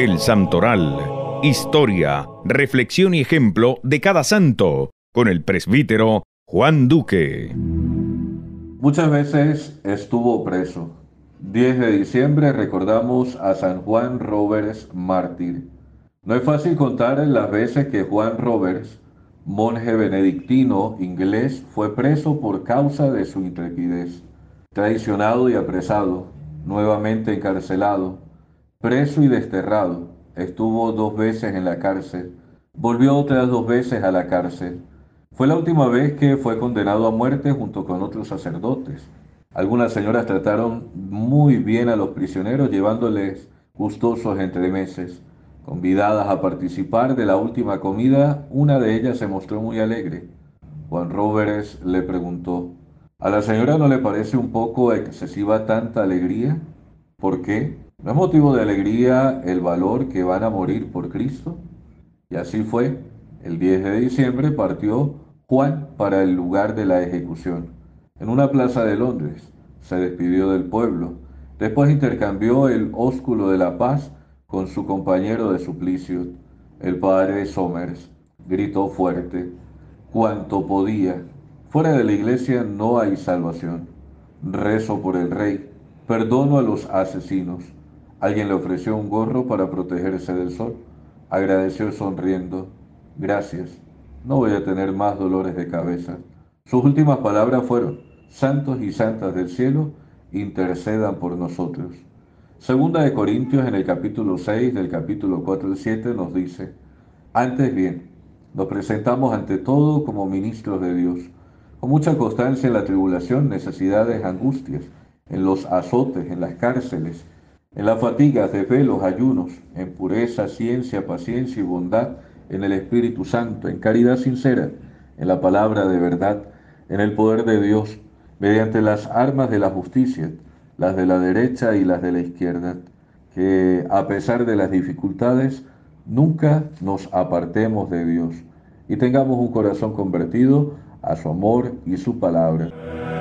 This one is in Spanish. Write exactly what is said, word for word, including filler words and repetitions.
El Santoral. Historia, reflexión y ejemplo de cada santo, con el presbítero Juan Duque. Muchas veces estuvo preso. diez de diciembre recordamos a San Juan Roberts, mártir. No es fácil contar las veces que Juan Roberts, monje benedictino inglés, fue preso por causa de su intrepidez. Traicionado y apresado, nuevamente encarcelado, preso y desterrado, estuvo dos veces en la cárcel, volvió otras dos veces a la cárcel. Fue la última vez que fue condenado a muerte junto con otros sacerdotes. Algunas señoras trataron muy bien a los prisioneros llevándoles gustosos entremeses. Convidadas a participar de la última comida, una de ellas se mostró muy alegre. Juan Roberts le preguntó: ¿a la señora no le parece un poco excesiva tanta alegría? ¿Por qué? ¿No es motivo de alegría el valor que van a morir por Cristo? Y así fue. El diez de diciembre partió Juan para el lugar de la ejecución. En una plaza de Londres se despidió del pueblo. Después intercambió el ósculo de la paz con su compañero de suplicio, el padre Somers. Gritó fuerte: cuanto podía. Fuera de la iglesia no hay salvación. Rezo por el rey. Perdono a los asesinos. Alguien le ofreció un gorro para protegerse del sol. Agradeció sonriendo: gracias, no voy a tener más dolores de cabeza. Sus últimas palabras fueron: santos y santas del cielo, intercedan por nosotros. Segunda de Corintios, en el capítulo seis, del capítulo cuatro al siete, nos dice: antes bien, nos presentamos ante todo como ministros de Dios, con mucha constancia en la tribulación, necesidades, angustias, en los azotes, en las cárceles, en las fatigas de fe, los ayunos, en pureza, ciencia, paciencia y bondad, en el Espíritu Santo, en caridad sincera, en la palabra de verdad, en el poder de Dios, mediante las armas de la justicia, las de la derecha y las de la izquierda, que a pesar de las dificultades, nunca nos apartemos de Dios y tengamos un corazón convertido a su amor y su palabra.